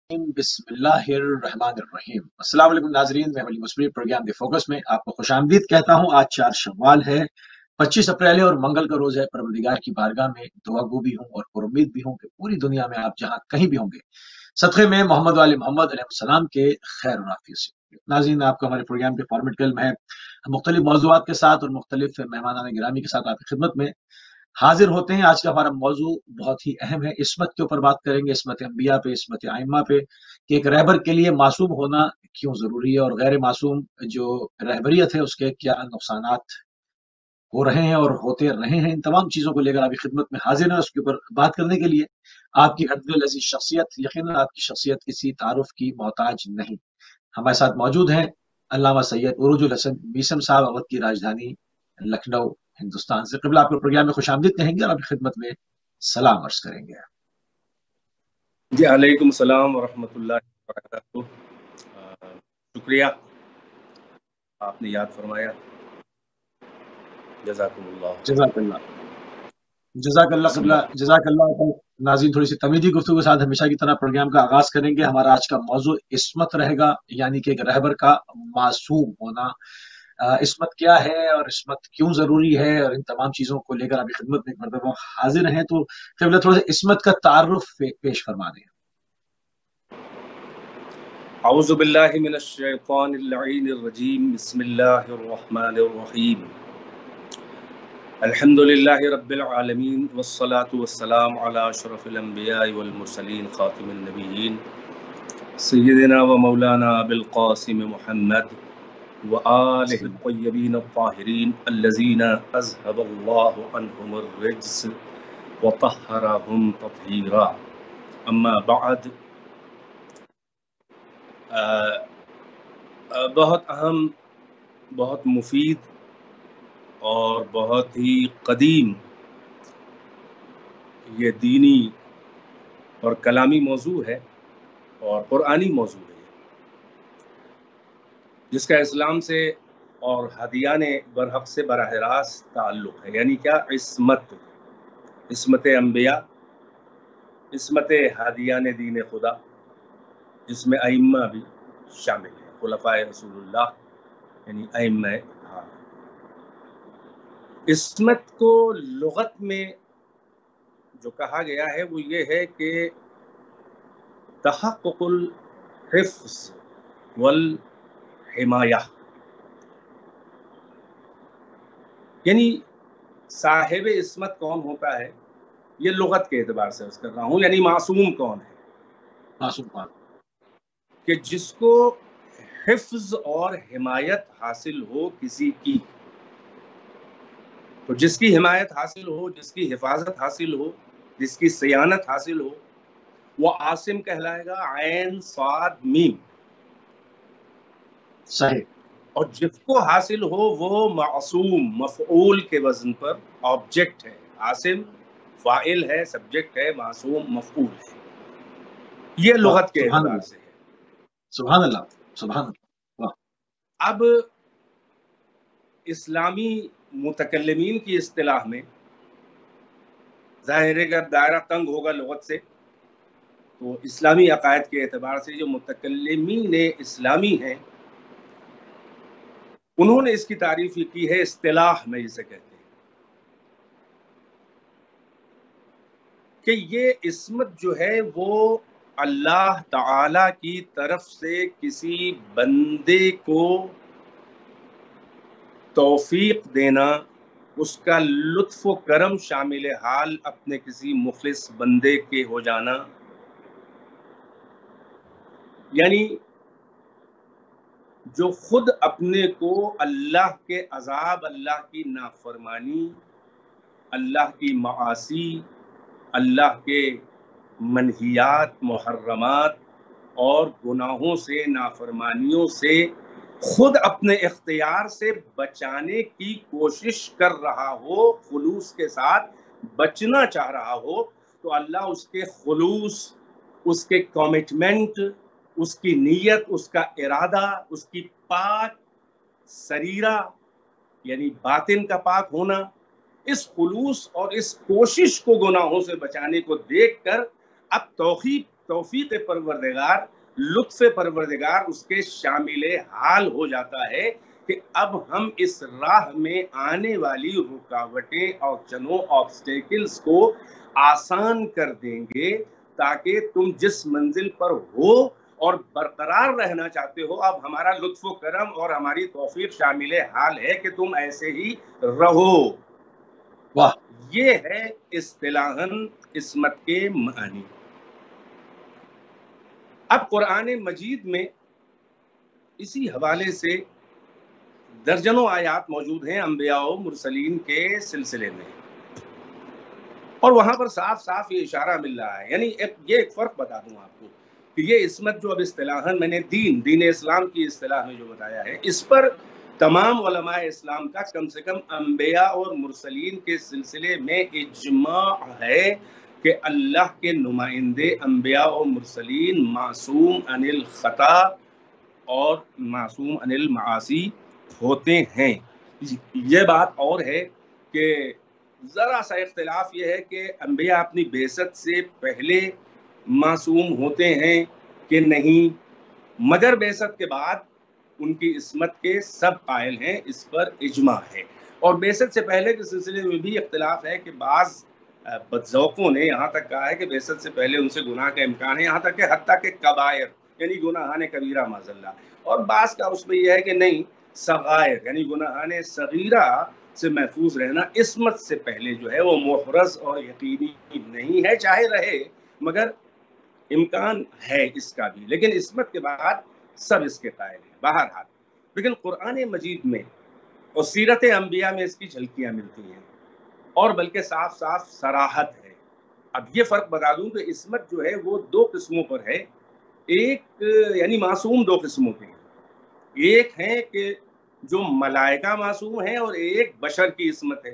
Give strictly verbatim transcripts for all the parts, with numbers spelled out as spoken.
बिस्मिल्लाहिर्रहमानिर्रहीम। अस्सलाम वालेकुम नाजरीन, मैं वली मुस्बी प्रोग्राम द फोकस में आपको खुशामदीद कहता हूँ। आज चार शव्वाल है, पच्चीस अप्रैल है और मंगल का रोज है। परवरदिगार की बारगाह में दुआगो भी हूँ और पुरुम्मीद भी हूँ कि पूरी दुनिया में आप जहाँ कहीं भी होंगे सदक़े में मोहम्मद वाले मोहम्मद अलैहिस्सलाम के खैर और आफियत से। नाज़रीन, आपका हमारे प्रोग्राम के फॉर्मेट का इल्म है। मुख्तलिफ मौज़ूआत के साथ और मुख्तलिफ मेहमानान गिरामी के साथ आपकी खिदमत में हाजिर होते हैं। आज का हमारा मौजू बहुत ही अहम है। इस्मत के ऊपर बात करेंगे, इस्मत अंबिया पे, इस्मत आइम्मा पे, कि एक रहबर के लिए मासूम होना क्यों जरूरी है और गैर मासूम जो रहबरियत है उसके क्या नुकसानात हो रहे हैं और होते रहे हैं। इन तमाम चीजों को लेकर आपकी खिदमत में हाजिर है। उसके ऊपर बात करने के लिए आपकी हरदिल अजीज शख्सियत, यकीनन आपकी शख्सियत किसी तारुफ की मोहताज नहीं। हमारे साथ मौजूद हैं अल्लामा सैयद उरूजुल हसन बीसम साहब, अवध की राजधानी लखनऊ हिंदुस्तान से। कबल आपके प्रोग्राम में खुशामदीद कहेंगे और आपकी खिदमत में सलाम अर्ज करेंगे। जी अलैकुम सलाम व रहमतुल्लाहि व बरकातुहू। शुक्रिया, आपने याद फरमाया। जज़ाकुमुल्लाह खैर। जज़ाकल्लाह जज़ाकल्लाह कबला जज़ाकल्लाह। नाज़रीन, थोड़ी सी तमीज़ी गुफ्तगू के साथ हमेशा की तरह प्रोग्राम का आगाज करेंगे। हमारा आज का मौजू इस्मत रहेगा, यानी कि एक रहबर का मासूम होना। अ, इस्मत क्या है और इस्मत क्यों जरूरी है और इन तमाम चीजों को लेकर आपकी खिदमत में एक मरतबा हाजिर हैं। तो कबला थोड़ा सा इस्मत का तारुफ पे, पेश फरमा दें। औज़ु बिल्लाहि मिनश शैतानिर लईनिर रजीम। बिस्मिल्लाहिर रहमानिर रहीम। अल्हम्दुलिल्लाहि रब्बिल आलमीन वस्सलातु वस्सलाम अला अशरफिल अंबिया वल मुरसलीन खातिमुन नबिय्यीन सय्यिदिना व मौलाना अबुल क़ासिम मुहम्मद व आलिहि त्तय्यबीन अत्ताहिरीन अल्लज़ीना अज़हबल्लाहु अन्हुमुर रिज्स व तह्हरहुम तत्हीरा। अम्मा बअद। बहुत अहम, बहुत मुफीद और बहुत ही कदीम ये दीनी और कलामी मौजू है और कुरानी मौजू है, जिसका इस्लाम से और हदियान बरहक से बराह रास्त ताल्लुक़ है। यानी क्या? इस्मत, इस्मत अंबिया, इस्मत हदियान दीन खुदा, जिसमें अइम्मा भी शामिल है, खुलफाए रसूलुल्लाह यानी अइम्मा। हाँ, इस्मत को लुगत में जो कहा गया है वो ये है कि तहक़्क़ुल हिफ्ज़ वल हिमाया, यानी साहिब इस्मत कौन होता है, ये लुगत के एतबार से अर्ज़ कर रहा हूँ। यानी मासूम कौन है? मासूम कौन? कि जिसको हिफ्ज़ और हिमायत हासिल हो किसी की। तो जिसकी हिमायत हासिल हो, जिसकी हिफाजत हासिल हो, जिसकी सियानत हासिल हो, वो आसिम कहलाएगा। ऐन साद मीम। सही। और जिसको हासिल हो वो मासूम, मफ़ऊल के वजन पर ऑब्जेक्ट है। आसिम फाइल है, सब्जेक्ट है, मासूम मफ़ऊल है। ये लुगत के सुभान एतबार अल्लाह, से है। सुभान अल्लाह, सुभान अल्लाह। अब इस्लामी मुतकल्लिमीन की इस्तिलाह में ज़ाहिर है कि दायरा तंग होगा लुगत से, तो इस्लामी अकायद के एतबार से जो मुतकल्लिमीन इस्लामी हैं उन्होंने इसकी तारीफ की है, इस्तिलाह में जिसे कहते हैं कि ये इस्मत जो है वो अल्लाह ताला की तरफ से किसी बंदे को तौफीक देना, उसका लुत्फ़ व करम शामिल हाल अपने किसी मुखलिस बंदे के हो जाना। यानी जो खुद अपने को अल्लाह के अजाब, अल्लाह की नाफरमानी, अल्लाह की मासी, अल्लाह के मनहियात, मुहर्रमात और गुनाहों से, नाफरमानियों से खुद अपने इख्तियार से बचाने की कोशिश कर रहा हो, खुलूस के साथ बचना चाह रहा हो, तो अल्लाह उसके खुलूस, उसके कमिटमेंट, उसकी नीयत, उसका इरादा, उसकी पाक सरीरा यानी बातिन का पाक होना, इस खुलूस और इस कोशिश को गुनाहों से बचाने को देखकर अब तौफीक توفیق پروردگار، لطف پروردگار اس کے شامل حال ہو جاتا ہے کہ اب ہم اس راہ میں آنے والی رکاوٹیں اور چنو آبسٹیکلز کو آسان کر دیں گے، تاکہ تم جس منزل پر ہو اور برقرار رہنا چاہتے ہو، اب ہمارا لطف و کرم اور ہماری توفیق شامل حال ہے کہ تم ایسے ہی رہو۔ واہ، یہ ہے اصطلاحاً عصمت کے معنی۔ اب قرآن مجید میں اسی حوالے سے درجنوں آیات موجود ہیں انبیاء و مرسلین کے سلسلے میں، اور وہاں پر صاف صاف یہ اشارہ مل رہا ہے۔ یعنی ایک یہ ایک فرق بتا دوں آپ کو کہ یہ عصمت جو اب اصطلاحاً میں نے دین دین اسلام کی اصطلاح میں جو بتایا ہے، اس پر تمام علماء اسلام کا کم سے کم انبیاء اور مرسلین کے سلسلے میں اجماع ہے کہ اللہ کے نمائندے انبیاء اور مرسلین معصوم عن الخطا اور معصوم عن المعاصی ہوتے ہیں۔ یہ بات اور ہے کہ ذرا سا اختلاف یہ ہے کہ انبیاء اپنی بعثت سے پہلے معصوم ہوتے ہیں کہ نہیں، مگر بعثت کے بعد ان کی عصمت کے سب قائل ہیں، اس پر اجماع ہے۔ اور بعثت سے پہلے کے سلسلے میں بھی اختلاف ہے کہ بعض بدذوقوں نے یہاں تک کہا ہے کہ بعثت سے پہلے ان سے گناہ کا امکان ہے، یہاں تک کہ حتیٰ کہ کبائر یعنی گناہان کبیرہ معاذ اللہ، اور بعض کا اس میں یہ ہے کہ نہیں، صغائر یعنی گناہان صغیرہ سے محفوظ رہنا عصمت سے پہلے جو ہے وہ محرز اور یقینی نہیں ہے، چاہے رہے مگر امکان ہے اس کا بھی، لیکن عصمت کے بعد سب اس کے قائل ہیں۔ بہرحال لیکن قرآن مجید میں اور سیرت انبیاء میں اس کی جھلکیاں ملتی ہیں، اور بلکہ صاف صاف صراحت ہے۔ اب یہ فرق بتا دوں کہ عصمت جو ہے وہ دو قسموں پر ہے، ایک یعنی معصوم دو قسموں کے ہیں، ایک ہے کہ جو ملائکہ معصوم ہیں اور ایک بشر کی عصمت ہے۔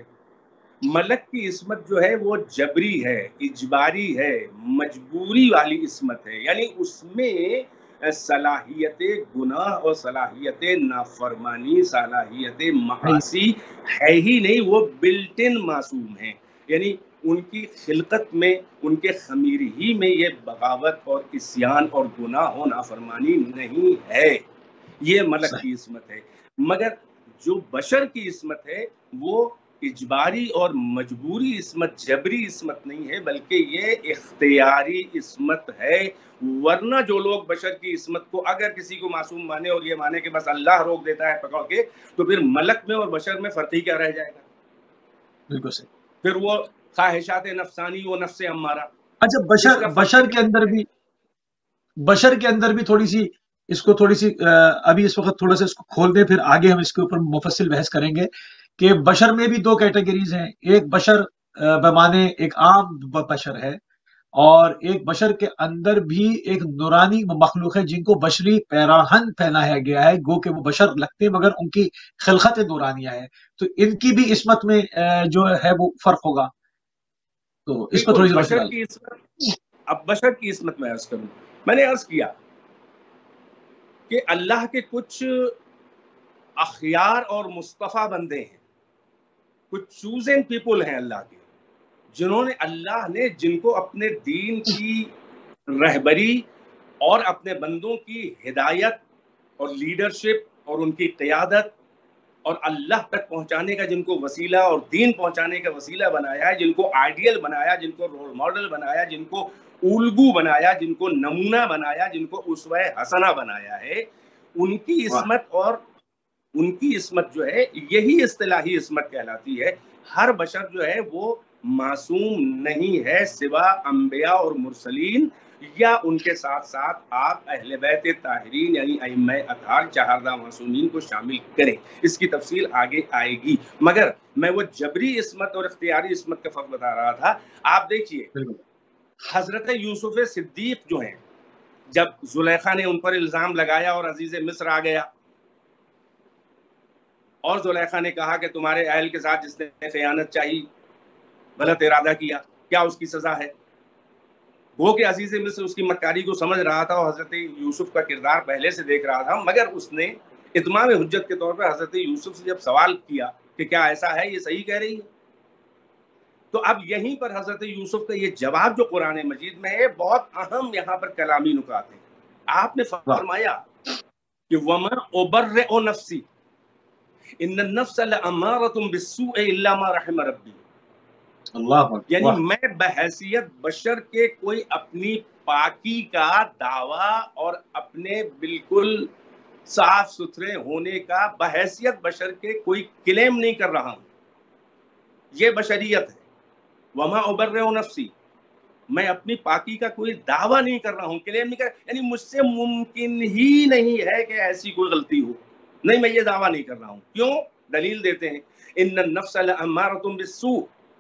ملک کی عصمت جو ہے وہ جبری ہے، اجباری ہے، مجبوری والی عصمت ہے، یعنی اس میں صلاحیت گناہ اور صلاحیت نافرمانی، صلاحیت معاصی ہے ہی نہیں، وہ بلٹ ان معصوم ہیں، یعنی ان کی خلقت میں، ان کے خمیر ہی میں یہ بغاوت اور عصیان اور گناہ و نافرمانی نہیں ہے، یہ ملک کی عصمت ہے۔ مگر جو بشر کی عصمت ہے وہ اجباری اور مجبوری عصمت، جبری عصمت نہیں ہے، بلکہ یہ اختیاری عصمت ہے۔ ورنہ جو لوگ بشر کی عصمت کو اگر کسی کو معصوم مانے اور یہ مانے کہ بس اللہ روک دیتا ہے پکڑ کے، تو پھر ملک میں اور بشر میں فرق ہی کیا رہ جائے گا؟ بالکل صحیح۔ پھر وہ خواہشات نفسانی و نفس امارہ۔ اچھا، بشر بشر کے اندر بھی بشر کے اندر بھی تھوڑی سی اس کو تھوڑی سی ابھی اس وقت تھوڑا سا اس کو کھول دیں، پھر آگے ہم اس کے اوپر مفصل بحث کریں گے کہ بشر میں بھی دو کیٹیگریز ہیں، ایک بشر بمانے ایک عام بشر ہے، اور ایک بشر کے اندر بھی ایک نورانی مخلوق ہے جن کو بشری پیراہن پہنایا گیا ہے، گو کہ وہ بشر لگتے ہیں مگر ان کی خلقت نورانیہ ہے، تو ان کی بھی عصمت میں جو ہے وہ فرق ہوگا، تو اس پر تھوڑی سی بشر کی عصمت۔ اب بشر کی عصمت میں عرض کروں، میں نے عرض کیا کہ اللہ کے کچھ اخیار اور مصطفیٰ بندے ہیں، کچھ چوزن پیپل ہیں اللہ کے، جنہوں نے اللہ نے جن کو اپنے دین کی رہبری اور اپنے بندوں کی ہدایت اور لیڈرشپ اور ان کی قیادت اور اللہ تک پہنچانے کا جن کو وسیلہ اور دین پہنچانے کا وسیلہ بنایا ہے، جن کو آئیڈیل بنایا، جن کو رول ماڈل بنایا، جن کو الگو بنایا، جن کو نمونہ بنایا، جن کو اسوہ حسنہ بنایا ہے، ان کی عصمت اور ان کی عصمت جو ہے یہی اصطلاحی عصمت کہلاتی ہے۔ ہر بشر جو ہے وہ معصوم نہیں ہے سوا انبیاء اور مرسلین، یا ان کے ساتھ ساتھ آپ اہل بیت طاہرین یعنی ائمہ اطہار چہاردہ معصومین کو شامل کریں، اس کی تفصیل آگے آئے گی۔ مگر میں وہ جبری عصمت اور اختیاری عصمت کا فرق بتا رہا تھا۔ آپ دیکھیے حضرت یوسف صدیق جو ہیں، جب زلیخا نے ان پر الزام لگایا اور عزیز مصر آ گیا اور زلیخا نے کہا کہ تمہارے اہل کے ساتھ جس نے خیانت چاہی، غلط ارادہ کیا، کیا اس کی سزا ہے؟ وہ کہ عزیز مصر اس کی مکاری کو سمجھ رہا تھا اور حضرت یوسف کا کردار پہلے سے دیکھ رہا تھا، مگر اس نے اتمام حجت کے طور پر حضرت یوسف سے جب سوال کیا کہ کیا ایسا ہے، یہ صحیح کہہ رہی ہے، تو اب یہیں پر حضرت یوسف کا یہ جواب جو قرآن مجید میں ہے بہت اہم یہاں پر کلامی نکات ہیں. آپ نے فرمایا کہ وَمَا أُبَرِّئُ نَفْسِي إِنَّ النَّفْسَ لَأَمَّارَةٌ بِالسُّوءِ إِلَّا مَا رَحِمَ رَبِّي. اللہ یعنی میں بحیثیت بشر کے کوئی اپنی پاکی کا دعویٰ اور اپنے بالکل صاف ستھرے ہونے کا بحیثیت بشر کے کوئی کلیم نہیں کر رہا ہوں. یہ بشریت ہے. وما ابرئ نفسی، میں اپنی پاکی کا کوئی دعویٰ نہیں کر رہا ہوں، کلیم نہیں کر، یعنی مجھ سے ممکن ہی نہیں ہے کہ ایسی کوئی غلطی ہو. نہیں، میں یہ دعویٰ نہیں کر رہا ہوں. کیوں؟ دلیل دیتے ہیں. ان النفس لامارۃ بالسوء،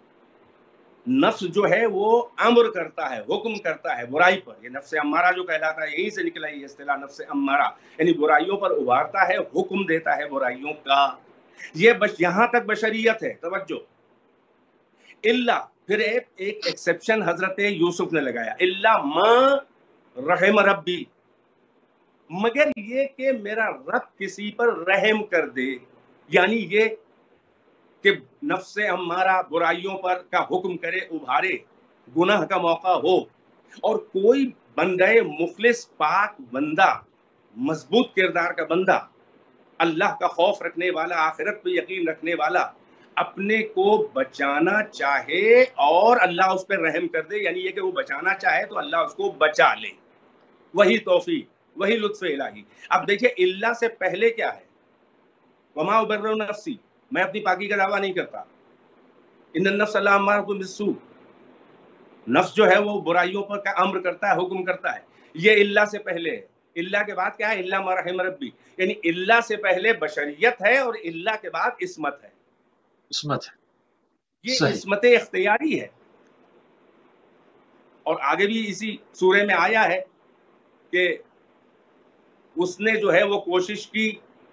نفس جو ہے وہ امر کرتا ہے، حکم کرتا ہے برائی پر. یہ نفس امارہ جو کہلاتا ہے یہیں سے نکلا یہ اصطلاح نفس امارہ، یعنی برائیوں پر ابھارتا ہے، حکم دیتا ہے برائیوں کا. یہ بش یہاں تک بشریت ہے. توجہ، اللہ پھر ایک ایک ایکسیپشن حضرت یوسف نے لگایا، اللہ ما رحم ربی، مگر یہ کہ میرا رب کسی پر رحم کر دے. یعنی یہ کہ نفس ہمارا برائیوں پر کا حکم کرے، ابھارے، گناہ کا موقع ہو، اور کوئی بندہ مخلص پاک بندہ، مضبوط کردار کا بندہ، اللہ کا خوف رکھنے والا، آخرت پہ یقین رکھنے والا، اپنے کو بچانا چاہے اور اللہ اس پہ رحم کر دے. یعنی یہ کہ وہ بچانا چاہے تو اللہ اس کو بچا لے. وہی توفیق، وہی لطف الہی. اب دیکھیں اللہ سے پہلے کیا ہے؟ وما ابرئ نفسی، میں اپنی پاکی کا دعویٰ نہیں کرتا. ان النفس لامارۃ بالسوء، نفس جو ہے وہ برائیوں پر کا امر کرتا ہے، حکم کرتا ہے. یہ اللہ سے پہلے ہے. اللہ کے بعد کیا ہے؟ اللہ ما رحم ربی، یعنی اللہ سے پہلے بشریت ہے اور اللہ کے بعد عصمت ہے. عصمت ہے، یہ عصمت اختیاری ہے. اور آگے بھی اسی سورے میں آیا ہے کہ اس نے جو ہے وہ کوشش کی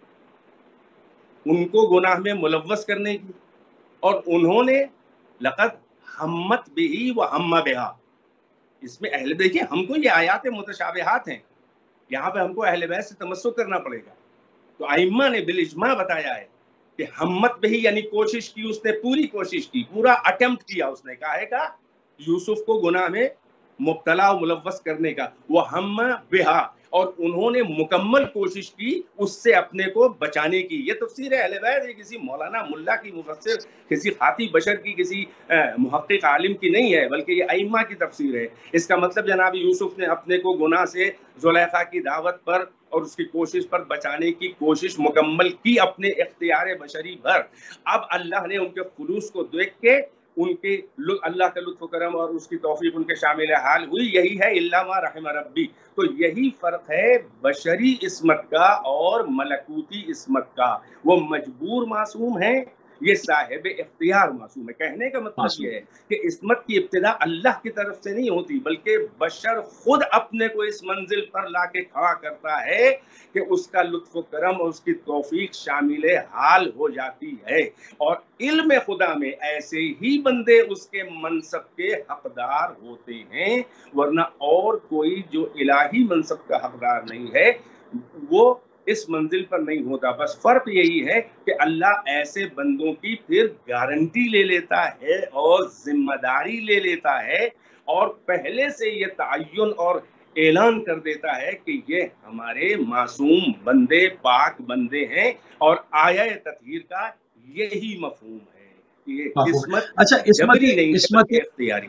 ان کو گناہ میں ملوث کرنے کی، اور انہوں نے لقد ہمت بہی و ہم بہا. اس میں اہل، دیکھیے ہم کو یہ آیات متشابہات ہیں، یہاں پہ ہم کو اہل بیت سے تمسک کرنا پڑے گا. تو ائمہ نے بالاجماع بتایا ہے کہ ہمت بہی یعنی کوشش کی، اس نے پوری کوشش کی، پورا اٹمپٹ کیا. اس نے کہا ہے کہ یوسف کو گناہ میں مبتلا و ملوث کرنے کا. وہ ہم بہا، اور انہوں نے مکمل کوشش کی اس سے اپنے کو بچانے کی. یہ تفسیر اہل بیت، یہ کسی مولانا ملا کی، مفسر کسی خاطی بشر کی، کسی محقق عالم کی نہیں ہے، بلکہ یہ ائمہ کی تفسیر ہے. اس کا مطلب جناب یوسف نے اپنے کو گناہ سے زلیخا کی دعوت پر اور اس کی کوشش پر بچانے کی کوشش مکمل کی اپنے اختیار بشری بھر. اب اللہ نے ان کے خلوص کو دیکھ کے ان کے اللہ کا لطف و کرم اور اس کی توفیق ان کے شامل حال ہوئی. یہی ہے اللہ ما رحم ربی. تو یہی فرق ہے بشری عصمت کا اور ملکوتی عصمت کا. وہ مجبور معصوم ہیں، یہ صاحب اختیار معصوم ہے. کہنے کا مطلب یہ ہے کہ عصمت کی ابتدا اللہ کی طرف سے نہیں ہوتی، بلکہ بشر خود اپنے کو اس منزل پر لا کے کھڑا کرتا ہے کہ اس کا لطف و کرم اور اس کی توفیق شامل حال ہو جاتی ہے. اور علم خدا میں ایسے ہی بندے اس کے منصب کے حقدار ہوتے ہیں، ورنہ اور کوئی جو الہی منصب کا حقدار نہیں ہے وہ اس منزل پر نہیں ہوتا. بس فرق یہی ہے کہ اللہ ایسے بندوں کی پھر گارنٹی لے لیتا ہے اور ذمہ داری لے لیتا ہے، اور پہلے سے یہ تعین اور اعلان کر دیتا ہے کہ یہ ہمارے معصوم بندے، پاک بندے ہیں. اور آیا تطہیر کا یہی مفہوم ہے کہ یہ عصمت اچھا جبری نہیں ہے بلکہ اختیاری.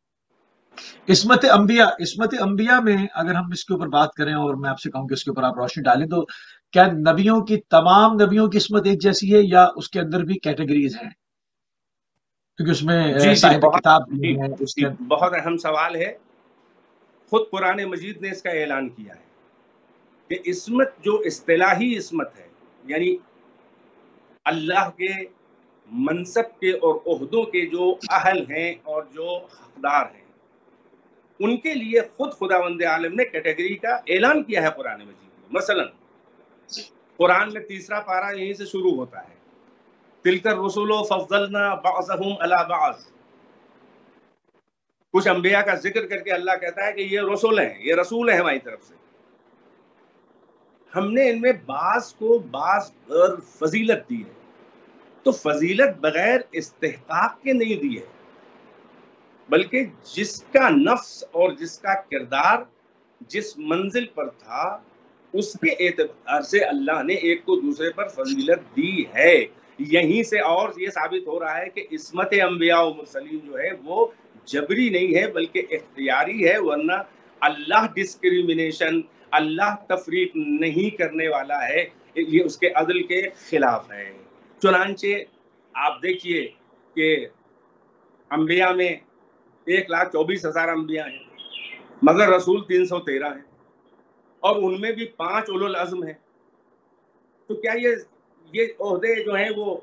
عصمت انبیاء، عصمت انبیاء میں اگر ہم اس کے اوپر بات کریں اور میں آپ سے کہوں کہ اس کے اوپر آپ روشنی ڈالیں، تو کیا نبیوں کی، تمام نبیوں کی عصمت ایک جیسی ہے یا اس کے اندر بھی کیٹیگریز ہیں؟ کیونکہ اس میں جی صاحب بہت کتاب جی ہے، اس جی کے بہت اہم سوال ہے. خود قرآن مجید نے اس کا اعلان کیا ہے کہ عصمت جو اصطلاحی عصمت ہے، یعنی اللہ کے منصب کے اور عہدوں کے جو اہل ہیں اور جو حقدار ہیں، ان کے لیے خود خداوند عالم نے کیٹیگری کا اعلان کیا ہے قرآن مجید میں. مثلا قرآن میں تیسرا پارہ یہیں سے شروع ہوتا ہے، تلک الرسل فضلنا بعضهم علی بعض. کچھ انبیاء کا ذکر کر کے اللہ کہتا ہے کہ یہ رسول ہیں، یہ رسول ہیں ہماری طرف سے، ہم نے ان میں بعض کو بعض پر فضیلت دی ہے. تو فضیلت بغیر استحقاق کے نہیں دی ہے، بلکہ جس کا نفس اور جس کا کردار جس منزل پر تھا اس کے اعتبار سے اللہ نے ایک کو دوسرے پر فضیلت دی ہے. یہیں سے اور یہ ثابت ہو رہا ہے کہ عصمت انبیاء و مرسلین جو ہے وہ جبری نہیں ہے بلکہ اختیاری ہے، ورنہ اللہ ڈسکریمنیشن، اللہ تفریق نہیں کرنے والا ہے، یہ اس کے عدل کے خلاف ہے. چنانچہ آپ دیکھیے کہ انبیاء میں ایک لاکھ چوبیس ہزار انبیاء ہیں مگر رسول تین سو تیرہ ہیں، اور ان میں بھی پانچ اولو العزم ہیں. تو کیا یہ یہ عہدے جو ہیں وہ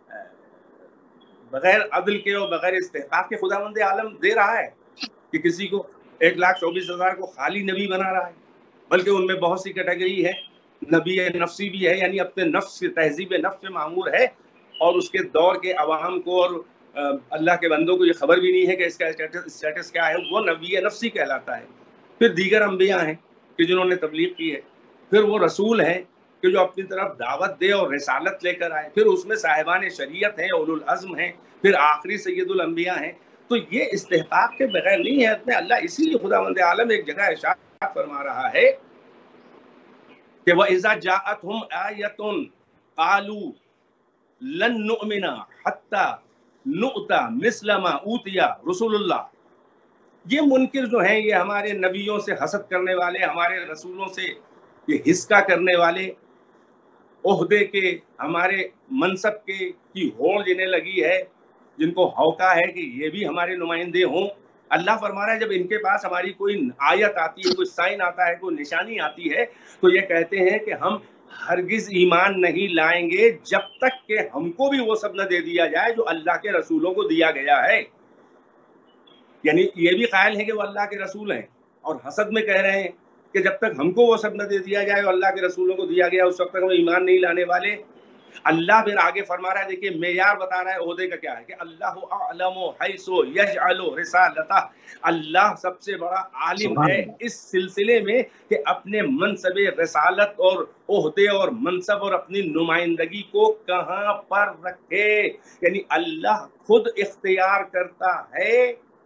بغیر عدل کے اور بغیر استحقاق کے خداوند عالم دے رہا ہے کہ کسی کو ایک لاکھ چوبیس ہزار کو خالی نبی بنا رہا ہے؟ بلکہ ان میں بہت سی کیٹیگری ہے. نبی نفسی بھی ہے، یعنی اپنے نفس کی تہذیب نفس سے معمور ہے، اور اس کے دور کے عوام کو اور اللہ کے بندوں کو یہ خبر بھی نہیں ہے کہ اس کا اسٹیٹس کیا ہے، وہ نبی نفسی کہلاتا ہے. پھر دیگر انبیاء ہیں کہ جنہوں نے تبلیغ کی ہے. پھر وہ رسول ہیں کہ جو اپنی طرف دعوت دے اور رسالت لے کر آئے. پھر اس میں صاحبان شریعت ہیں، اولو العزم ہیں. پھر آخری سید الانبیاء ہیں. تو یہ استحقاق کے بغیر نہیں ہے اپنے اللہ. اسی لیے خداوند عالم ایک جگہ ارشاد فرما رہا ہے کہ وَإِذَا جَاءَتْهُمْ آيَةٌ قَالُوا لَن نُؤْمِنَ حَتَّى نُؤْتَى مِثْلَ مَا أُوتِيَ رُسُلُ اللَّهِ. یہ منکر جو ہیں، یہ ہمارے نبیوں سے حسد کرنے والے، ہمارے رسولوں سے یہ ہسکا کرنے والے، عہدے کے، ہمارے منصب کے کی ہوڑ جنہیں لگی ہے، جن کو ہوکا ہے کہ یہ بھی ہمارے نمائندے ہوں. اللہ فرما رہا ہے جب ان کے پاس ہماری کوئی آیت آتی ہے، کوئی سائن آتا ہے، کوئی نشانی آتی ہے، تو یہ کہتے ہیں کہ ہم ہرگز ایمان نہیں لائیں گے جب تک کہ ہم کو بھی وہ سب نہ دے دیا جائے جو اللہ کے رسولوں کو دیا گیا ہے. یعنی یہ بھی قائل ہے کہ وہ اللہ کے رسول ہیں، اور حسد میں کہہ رہے ہیں کہ جب تک ہم کو وہ سب نہ دے دیا جائے اور اللہ کے رسولوں کو دیا گیا اس وقت تک ہم ایمان نہیں لانے والے. اللہ پھر آگے فرما رہا ہے، دیکھیے معیار بتا رہا ہے عہدے کا کیا ہے کہ اللہ اعلم حیث یجعل رسالتہ. اللہ سب سے بڑا عالم ہے اس سلسلے میں کہ اپنے منصب رسالت اور عہدے اور منصب اور اپنی نمائندگی کو کہاں پر رکھے. یعنی اللہ خود اختیار کرتا ہے،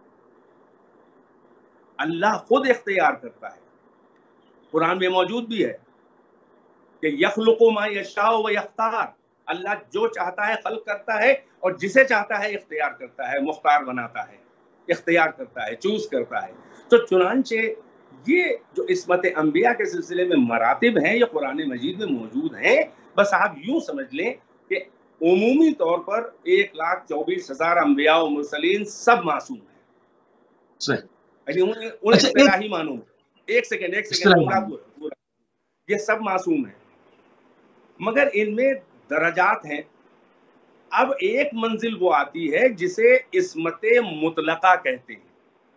اللہ خود اختیار کرتا ہے. قرآن میں موجود بھی ہے کہ یخلق ما یشاء و یختار. اللہ جو چاہتا ہے خلق کرتا ہے، اور جسے چاہتا ہے اختیار کرتا ہے، مختار بناتا ہے، اختیار کرتا ہے، چوز کرتا ہے. تو چنانچہ یہ جو عصمت انبیاء کے سلسلے میں مراتب ہیں یہ قرآن مجید میں موجود ہیں. بس آپ یوں سمجھ لیں کہ عمومی طور پر ایک لاکھ چوبیس ہزار انبیاء و مرسلین سب معصوم ہیں. صحیح. یعنی ان اصطلاحی معنوں میں ایک سیکنڈ ایک سیکنڈ پورا پورا یہ سب معصوم ہیں، مگر ان میں درجات ہیں. اب ایک منزل وہ آتی ہے جسے عصمت مطلقہ کہتے ہیں،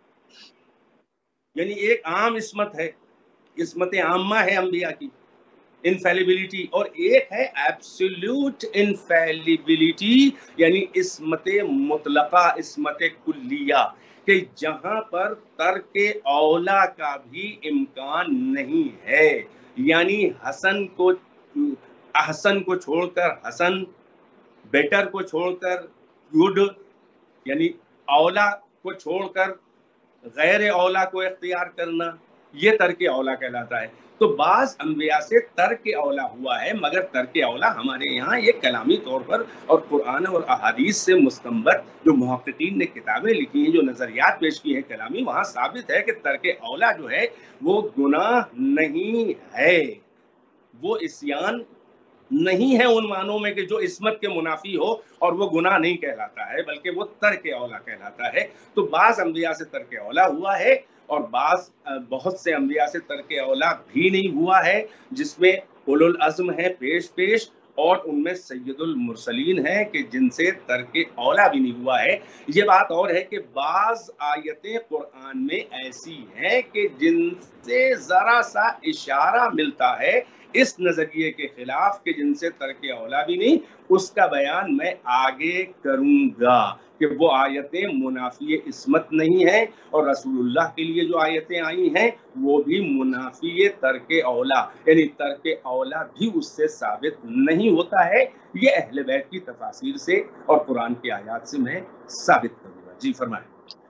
یعنی ایک عام عصمت ہے، عصمت عامہ ہے انبیاء کی، انفیلیبلٹی، اور ایک ہے ایبسولوٹ انفیلیبلٹی یعنی عصمت مطلقہ، عصمت کلیہ، کہ جہاں پر ترک اولا کا بھی امکان نہیں ہے. یعنی حسن کو احسن کو چھوڑ کر حسن، بیٹر کو چھوڑ کر گڈ، یعنی اولا کو چھوڑ کر غیر اولا کو اختیار کرنا، یہ ترک اولا کہلاتا ہے. تو بعض انبیاء سے ترک اولا ہوا ہے، مگر ترک اولا ہمارے یہاں یہ کلامی طور پر اور قرآن اور احادیث سے مستنبط جو محققین نے کتابیں لکھی ہیں، جو نظریات پیش کی ہیں کلامی، وہاں ثابت ہے کہ ترک اولا جو ہے وہ گناہ نہیں ہے، وہ عصیان نہیں ہے ان معنوں میں کہ جو عصمت کے منافی ہو اور وہ گناہ نہیں کہلاتا ہے، بلکہ وہ ترک اولا کہلاتا ہے. تو بعض انبیاء سے ترک اولا ہوا ہے، اور بعض بہت سے انبیاء سے ترک اولا بھی نہیں ہوا ہے، جس میں اولو العزم ہے پیش پیش، اور ان میں سید المرسلین ہیں کہ جن سے ترک اولا بھی نہیں ہوا ہے. یہ بات اور ہے کہ بعض آیتیں قرآن میں ایسی ہیں کہ جن سے ذرا سا اشارہ ملتا ہے اس نظریے کے خلاف کہ جن سے ترک اولا بھی نہیں. اس کا بیان میں آگے کروں گا کہ وہ آیتیں منافی عصمت نہیں ہیں، اور رسول اللہ کے لیے جو آیتیں آئی ہیں وہ بھی منافی ترک اولا، یعنی ترک اولا بھی اس سے ثابت نہیں ہوتا ہے. یہ اہل بیت کی تفاسیر سے اور قرآن کی آیات سے میں ثابت کروں گا. جی فرمائیں.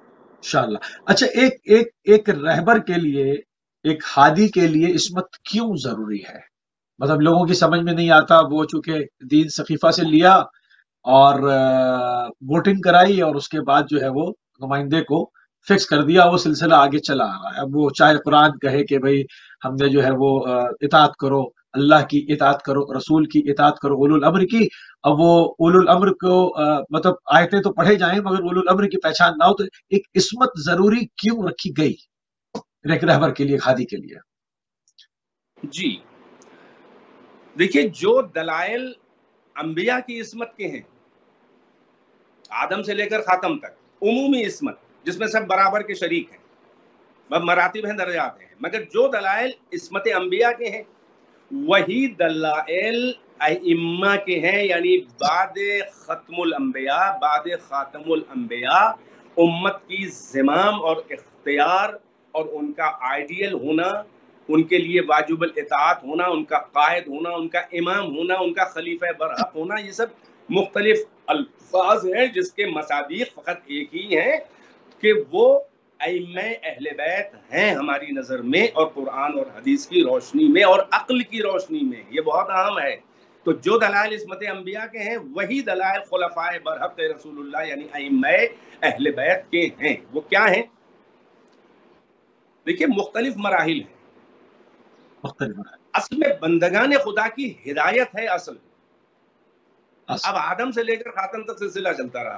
انشاءاللہ. اچھا، ایک ایک ایک رہبر کے لیے، ایک ہادی کے لیے عصمت کیوں ضروری ہے؟ مطلب لوگوں کی سمجھ میں نہیں آتا. وہ چونکہ دین سقیفہ سے لیا اور ووٹنگ کرائی اور اس کے بعد جو ہے وہ نمائندے کو فکس کر دیا، وہ سلسلہ آگے چلا آ رہا ہے. اب وہ چاہے قرآن کہے کہ بھئی ہم نے جو ہے وہ اطاعت کرو، اللہ کی اطاعت کرو، رسول کی اطاعت کرو، اولو الامر کی. اب وہ اولو الامر کو مطلب آیتیں تو پڑھے جائیں مگر اولو الامر کی پہچان نہ ہو، تو ایک عصمت ضروری کیوں رکھی گئی ایک رہبر کے لیے، ہادی کے لیے؟ جی دیکھیے، جو دلائل انبیاء کی عصمت کے ہیں، آدم سے لے کر خاتم تک عمومی عصمت جس میں سب برابر کے شریک ہیں، مراتب ہیں، درجات ہیں، مگر جو دلائل عصمت انبیاء کے ہیں وہی دلائل ائمہ کے ہیں، یعنی بعد ختم الانبیاء، بعد خاتم الانبیاء امت کی زمام اور اختیار اور ان کا آئیڈیل ہونا، ان کے لیے واجب الاطاعت ہونا، ان کا قائد ہونا، ان کا امام ہونا، ان کا خلیفہ برحق ہونا، یہ سب مختلف الفاظ ہیں جس کے مصادیق فقط ایک ہی ہیں کہ وہ ائمہ اہل بیت ہیں ہماری نظر میں، اور قرآن اور حدیث کی روشنی میں اور عقل کی روشنی میں یہ بہت اہم ہے. تو جو دلائل عصمت انبیاء کے ہیں وہی دلائل خلفائے برحق رسول اللہ یعنی ائمہ اہل بیت کے ہیں. وہ کیا ہیں؟ دیکھیے، مختلف مراحل ہیں. مختلف ہے. اصل میں بندگان خدا کی ہدایت ہے اصل. اصل اب آدم سے لے کر خاتم تک سلسلہ چلتا رہا.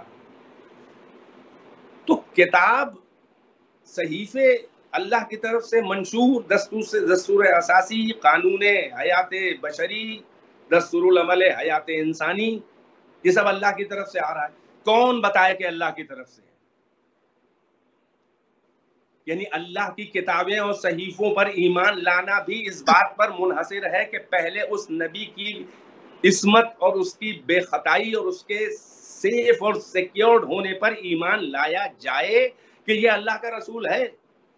تو کتاب، صحیفے اللہ کی طرف سے منشور، دستور سے دستور اساسی، قانون حیات بشری، دستور العمل حیات انسانی، یہ سب اللہ کی طرف سے آ رہا ہے. کون بتائے کہ اللہ کی طرف سے؟ یعنی اللہ کی کتابیں اور صحیفوں پر ایمان لانا بھی اس بات پر منحصر ہے کہ پہلے اس نبی کی عصمت اور اس کی بے خطائی اور اس کے سیف اور سیکیورڈ ہونے پر ایمان لایا جائے کہ یہ اللہ کا رسول ہے.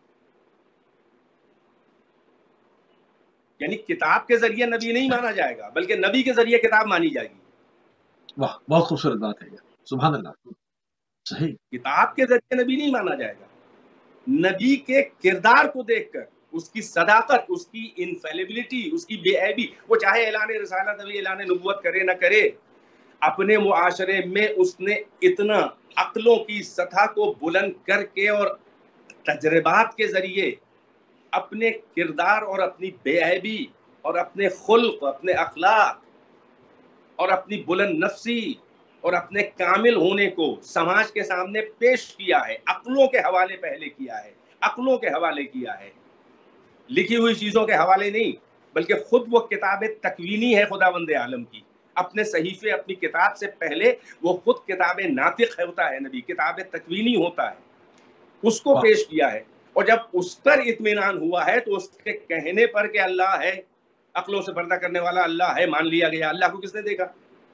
یعنی کتاب کے ذریعے نبی نہیں مانا جائے گا بلکہ نبی کے ذریعے کتاب مانی جائے گی. واہ، بہت خوبصورت بات ہے یہ. سبحان اللہ. صحیح. کتاب کے ذریعے نبی نہیں مانا جائے گا. نبی کے کردار کو دیکھ کر، اس کی صداقت، اس کی انفیلیبلٹی، اس کی بے عیبی، وہ چاہے اعلان رسالت ابھی اعلان نبوت کرے نہ کرے، اپنے معاشرے میں اس نے اتنا عقلوں کی سطح کو بلند کر کے اور تجربات کے ذریعے اپنے کردار اور اپنی بے عیبی اور اپنے خلق، اپنے اخلاق اور اپنی بلند نفسی اور اپنے کامل ہونے کو سماج کے سامنے پیش کیا ہے. عقلوں کے حوالے پہلے کیا ہے، عقلوں کے حوالے کیا ہے، لکھی ہوئی چیزوں کے حوالے نہیں، بلکہ خود وہ کتاب تکوینی ہے خداوند عالم کی. اپنے صحیفے، اپنی کتاب سے پہلے وہ خود کتاب ناطق ہوتا ہے، نبی کتاب تکوینی ہوتا ہے، اس کو پیش کیا ہے. اور جب اس پر اطمینان ہوا ہے تو اس کے کہنے پر کہ اللہ ہے، عقلوں سے پردہ کرنے والا اللہ ہے، مان لیا گیا. اللہ کو کس نے دیکھا؟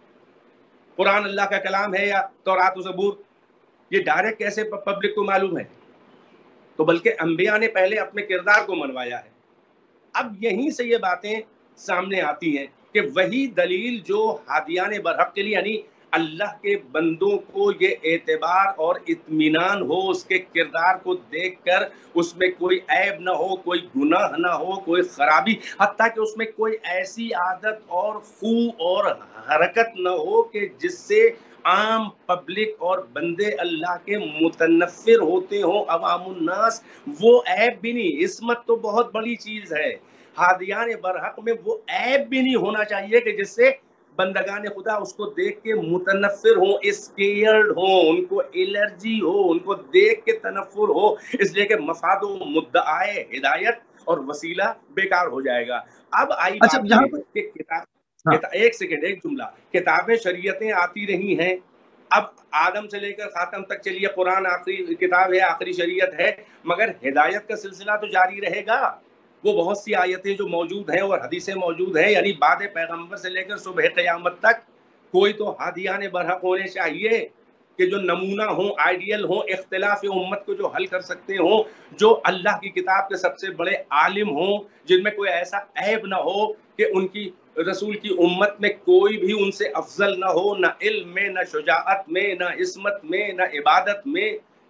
قرآن اللہ کا کلام ہے یا تورات و زبور؟ یہ ڈائریکٹ کیسے پبلک کو معلوم ہے؟ تو بلکہ انبیاء نے پہلے اپنے کردار کو منوایا ہے. اب یہیں سے یہ باتیں سامنے آتی ہیں کہ وہی دلیل جو ہادیان برحق کے لیے، یعنی اللہ کے بندوں کو یہ اعتبار اور اطمینان ہو اس کے کردار کو دیکھ کر، اس میں کوئی عیب نہ ہو، کوئی گناہ نہ ہو، کوئی خرابی، حتیٰ کہ اس میں کوئی ایسی عادت اور خو اور حرکت نہ ہو کہ جس سے عام پبلک اور بندے اللہ کے متنفر ہوتے ہوں، عوام الناس. وہ عیب بھی نہیں. عصمت تو بہت بڑی چیز ہے، ہادیان برحق میں وہ عیب بھی نہیں ہونا چاہیے کہ جس سے بندگان خدا اس کو دیکھ کے متنفر ہوں، اسکیئرڈ ہوں، ان کو الرجی ہو، ان کو دیکھ کے تنفر ہو، اس لیے کہ مفاد و مدعائے ہدایت اور وسیلہ بیکار ہو جائے گا. اب آئی اچھا، بات یہاں یہ پر کہ کتاب، ایک سیکنڈ، ایک جملہ، کتابیں شریعتیں آتی رہی ہیں. اب آدم سے لے کر خاتم تک چلیے، قرآن آخری کتاب ہے، آخری شریعت ہے، مگر ہدایت کا سلسلہ تو جاری رہے گا. وہ بہت سی آیتیں جو موجود ہیں اور حدیثیں موجود ہیں، یعنی بعد پیغمبر سے لے کر صبح قیامت تک کوئی تو ہادیان برحق ہونے چاہیے کہ جو نمونہ ہوں، آئیڈیل ہوں، اختلاف امت کو جو حل کر سکتے ہوں، جو اللہ کی کتاب کے سب سے بڑے عالم ہوں، جن میں کوئی ایسا عیب نہ ہو کہ ان کی رسول کی امت میں کوئی بھی ان سے افضل نہ ہو، نہ علم میں، نہ شجاعت میں، نہ عصمت میں، نہ عبادت میں.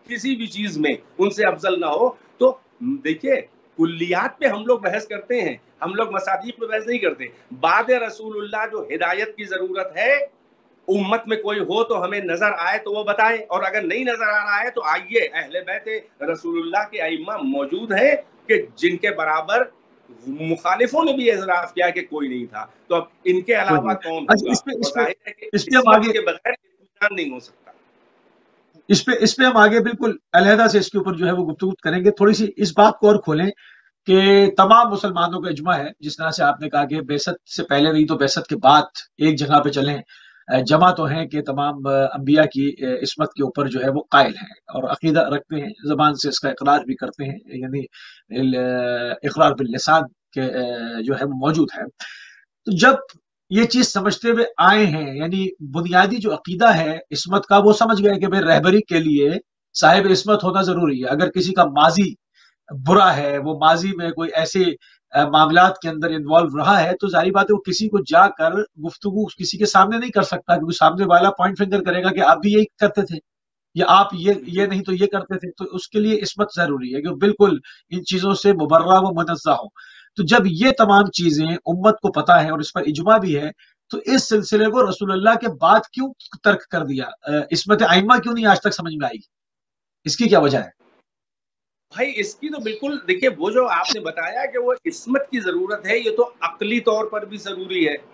کسی بھی چیز میں ان سے افضل نہ ہو. تو دیکھیے کلیات پہ ہم لوگ بحث کرتے ہیں, ہم لوگ مصادیق پہ بحث نہیں کرتے. بعد رسول اللہ جو ہدایت کی ضرورت ہے, امت میں کوئی ہو تو ہمیں نظر آئے تو وہ بتائے, اور اگر نہیں نظر آ رہا ہے تو آئیے, اہل بیت رسول اللہ کے ائمہ موجود ہیں کہ جن کے برابر مخالفوں نے بھی اعتراف کیا کہ کوئی نہیں تھا, تو اب ان کے علاوہ کون اچھا, ہوگا؟ اس پہ اور اس پہ ظاہر ہے کہ اس پہ ہم عصمت آگے کے بغیر اطمینان نہیں ہو سکتا. اس پہ اس پہ ہم آگے بالکل علیحدہ سے اس کے اوپر جو ہے وہ گفتگو کریں گے. تھوڑی سی اس بات کو اور کھولیں کہ تمام مسلمانوں کا اجماع ہے, جس طرح سے آپ نے کہا کہ بعثت سے پہلے نہیں تو بعثت کے بعد ایک جگہ پہ چلیں, جمع تو ہیں کہ تمام انبیاء کی عصمت کے اوپر جو ہے وہ قائل ہیں اور عقیدہ رکھتے ہیں, زبان سے اس کا اقرار بھی کرتے ہیں, یعنی اقرار باللسان کے جو ہے وہ موجود ہے. تو جب یہ چیز سمجھتے ہوئے آئے ہیں, یعنی بنیادی جو عقیدہ ہے عصمت کا, وہ سمجھ گئے کہ بھائی رہبری کے لیے صاحب عصمت ہونا ضروری ہے. اگر کسی کا ماضی برا ہے, وہ ماضی میں کوئی ایسے معاملات کے اندر انوالو رہا ہے, تو ظاہری بات ہے وہ کسی کو جا کر گفتگو کسی کے سامنے نہیں کر سکتا, کیونکہ سامنے والا پوائنٹ فنگر کرے گا کہ آپ بھی یہی کرتے تھے یا آپ یہ یہ نہیں تو یہ کرتے تھے. تو اس کے لیے عصمت ضروری ہے کہ بالکل ان چیزوں سے مبرہ و منزہ ہو. تو جب یہ تمام چیزیں امت کو پتہ ہے اور اس پر اجماع بھی ہے, تو اس سلسلے کو رسول اللہ کے بعد کیوں ترک کر دیا؟ عصمت ائمہ کیوں نہیں آج تک سمجھ میں آئی؟ اس کی کیا وجہ ہے بھائی؟ اس کی تو بالکل دیکھیے, وہ جو آپ نے بتایا کہ وہ عصمت کی ضرورت ہے, یہ تو عقلی طور پر بھی ضروری ہے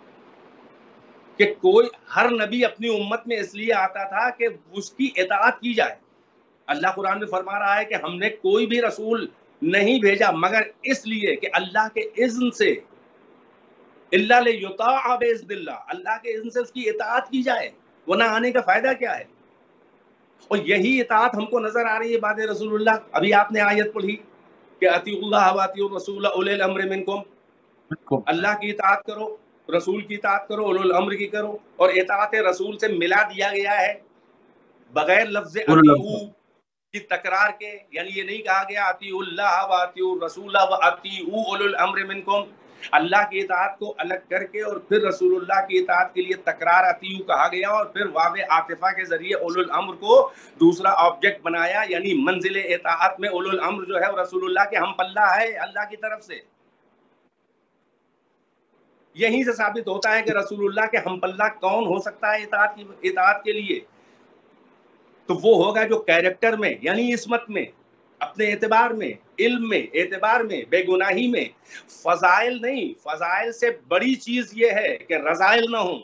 کہ کوئی ہر نبی اپنی امت میں اس لیے آتا تھا کہ اس کی اطاعت کی جائے. اللہ قرآن میں فرما رہا ہے کہ ہم نے کوئی بھی رسول نہیں بھیجا مگر اس لیے کہ اللہ کے اذن سے, اللہ لیطاع باذن اللہ, اللہ کے اذن سے اس کی اطاعت کی جائے, ورنہ آنے کا فائدہ کیا ہے؟ اور یہی اطاعت ہم کو نظر آ رہی ہے بعد رسول اللہ. ابھی آپ نے آیت پڑھی کہ اطیعوا اللہ واطیعوا الرسول اولي الامر منکم, اللہ کی اطاعت کرو, رسول کی اطاعت کرو, اولو الامر کی کرو. اور اطاعت رسول سے ملا دیا گیا ہے بغیر لفظ اطیعوا کی تکرار کے, یعنی یہ نہیں کہا گیا اطیعوا اللہ واطیعوا الرسول واطیعوا اولو الامر منکم. اللہ کی اطاعت کو الگ کر کے اور پھر رسول اللہ کی اطاعت کے لیے تکرار اطیعوا کہا گیا, اور پھر واو عاطفہ کے ذریعے اولو الامر کو دوسرا آبجیکٹ بنایا, یعنی منزل اطاعت میں اولو الامر جو ہے وہ رسول اللہ کے ہم پلہ ہے اللہ کی طرف سے. یہیں سے ثابت ہوتا ہے کہ رسول اللہ کے ہم پلہ کون ہو سکتا ہے اطاعت کی اطاعت کے لیے, تو وہ ہوگا جو کیریکٹر میں یعنی عصمت میں, اپنے اعتبار میں, علم میں, اعتبار میں, بے گناہی میں, فضائل نہیں, فضائل سے بڑی چیز یہ ہے کہ رذائل نہ ہوں.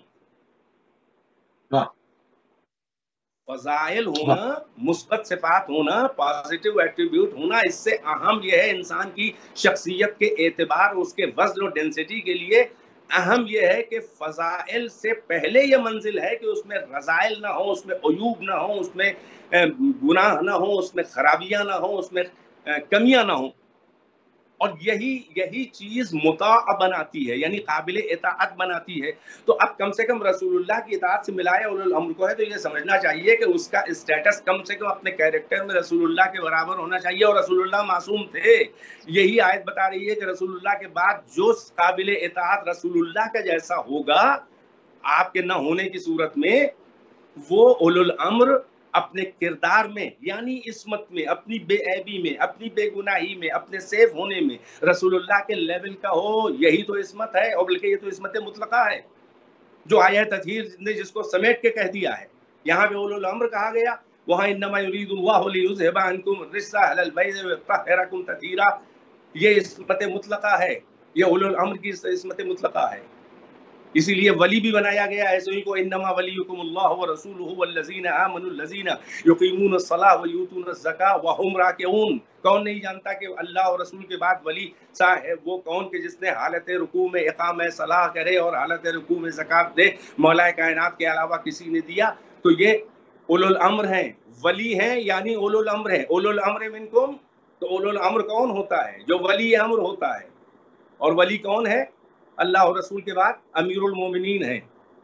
فضائل ہونا, مثبت صفات ہونا, پازیٹیو ایٹریبیوٹ ہونا, اس سے اہم یہ ہے انسان کی شخصیت کے اعتبار, اس کے وزن اور ڈینسٹی کے لیے اہم یہ ہے کہ فضائل سے پہلے یہ منزل ہے کہ اس میں رذائل نہ ہو, اس میں عیوب نہ ہو, اس میں گناہ نہ ہو, اس میں خرابیاں نہ ہو, اس میں کمیاں نہ ہوں. اور یہی یہی چیز مطاع بناتی ہے, یعنی قابل اطاعت بناتی ہے. تو اب کم سے کم رسول اللہ کی اطاعت سے ملایا اولو الامر کو ہے, تو یہ سمجھنا چاہیے کہ اس کا اسٹیٹس کم سے کم اپنے کیریکٹر میں رسول اللہ کے برابر ہونا چاہیے, اور رسول اللہ معصوم تھے. یہی آیت بتا رہی ہے کہ رسول اللہ کے بعد جو قابل اطاعت رسول اللہ کا جیسا ہوگا آپ کے نہ ہونے کی صورت میں, وہ اولو الامر اپنے کردار میں یعنی عصمت میں, اپنی بے عیبی میں, اپنی بے گناہی میں, اپنے سیف ہونے میں رسول اللہ کے لیول کا ہو. یہی تو عصمت ہے, اور بلکہ یہ تو عصمت مطلقہ ہے جو آیت تطہیر نے جس کو سمیٹ کے کہہ دیا ہے. یہاں پہ اولو الامر کہا گیا, وہاں انما یرید اللہ لیذھب عنکم الرجس اہل البیت ویطہرکم تطہیرا. یہ عصمت مطلقہ ہے, یہ اولو الامر کی عصمت مطلقہ ہے. اسی لیے ولی بھی بنایا گیا ہے, سوئی کو انما ولیکم اللہ ورسولہ والذین آمنوا الذین یقیمون الصلاۃ ویؤتون الزکاۃ وہم راکعون. کون نہیں جانتا کہ اللہ اور رسول کے بعد ولی صاحب وہ کون کہ جس نے حالت رکوع میں اقامہ صلاح کرے اور حالت رکوع میں زکات دے, مولا کائنات کے علاوہ کسی نے دیا. تو یہ اولو الامر ہیں, ولی ہیں یعنی اولو الامر ہیں. اولو الامر منکم, تو اولو الامر کون ہوتا ہے؟ جو ولی امر ہوتا ہے. اور ولی کون ہے؟ اللہ اور رسول کے بعد امیر المومنین ہے.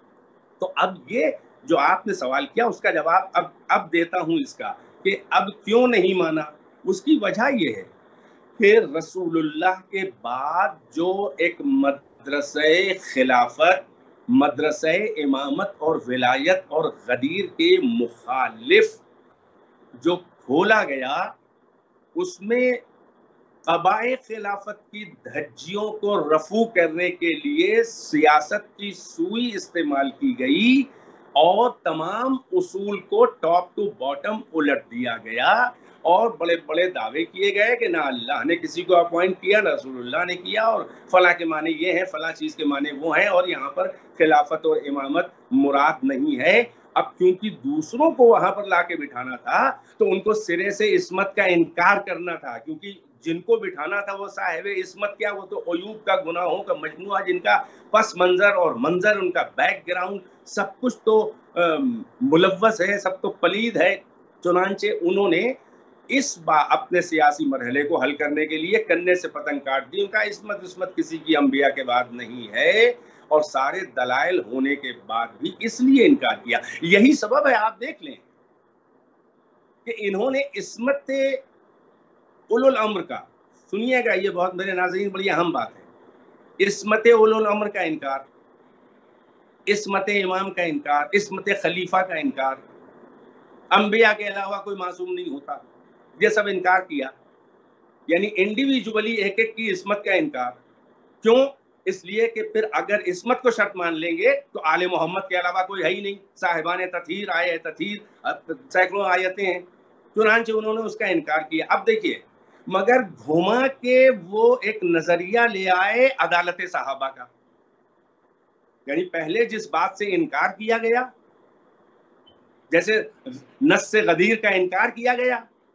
تو اب یہ جو آپ نے سوال کیا اس کا جواب اب اب دیتا ہوں اس کا, کہ اب کیوں نہیں مانا. اس کی وجہ یہ ہے کہ رسول اللہ کے بعد جو ایک مدرسہ خلافت, مدرسہ امامت اور ولایت اور غدیر کے مخالف جو کھولا گیا اس میں قبائے خلافت کی دھجیوں کو رفع کرنے کے لیے سیاست کی سوئی استعمال کی گئی اور تمام اصول کو ٹاپ ٹو باٹم الٹ دیا گیا اور بڑے بڑے دعوے کیے گئے کہ نہ اللہ نے کسی کو اپوائنٹ کیا نہ رسول اللہ نے کیا، اور فلاں کے معنی یہ ہیں، فلاں چیز کے معنی وہ ہیں، اور یہاں پر خلافت اور امامت مراد نہیں ہے۔ اب کیونکہ دوسروں کو وہاں پر لا کے بٹھانا تھا تو ان کو سرے سے عصمت کا انکار کرنا تھا، کیونکہ جن کو بٹھانا تھا وہ صاحب عصمت کیا، وہ تو عیوب کا گناہوں کا مجموعہ، جن کا پس منظر اور منظر، ان کا بیک گراؤنڈ سب کچھ تو ملوث ہے، سب تو پلید ہے۔ چنانچہ انہوں نے اس بار اپنے سیاسی مرحلے کو حل کرنے کے لیے کنے سے پتنگ کاٹ دی، ان کا عصمت عصمت کسی کی انبیاء کے بعد نہیں ہے، اور سارے دلائل ہونے کے بعد بھی اس لیے انکار کیا۔ یہی سبب ہے، آپ دیکھ لیں کہ انہوں نے عصمت اولو الامر کا، سنیے گا یہ بہت میرے ناظرین بڑی اہم بات ہے، عصمت اولو الامر کا انکار، عصمت امام کا انکار، عصمت خلیفہ کا انکار، انبیاء کے علاوہ کوئی معصوم نہیں ہوتا، یہ سب انکار کیا۔ یعنی انڈیویجولی ایک ایک کی عصمت کا انکار۔ کیوں؟ اس لیے کہ پھر اگر عصمت کو شرط مان لیں گے تو آل محمد کے علاوہ کوئی ہے ہی نہیں، صاحبان تطہیر، آئے تطہیر سینکڑوں آیتیں ہیں، چنانچہ انہوں نے اس کا انکار کیا۔ اب دیکھیے، مگر گھما کے وہ ایک نظریہ لے آئے عدالت صحابہ کا، یعنی پہلے جس بات سے انکار کیا گیا، جیسے نص غدیر کا انکار کیا گیا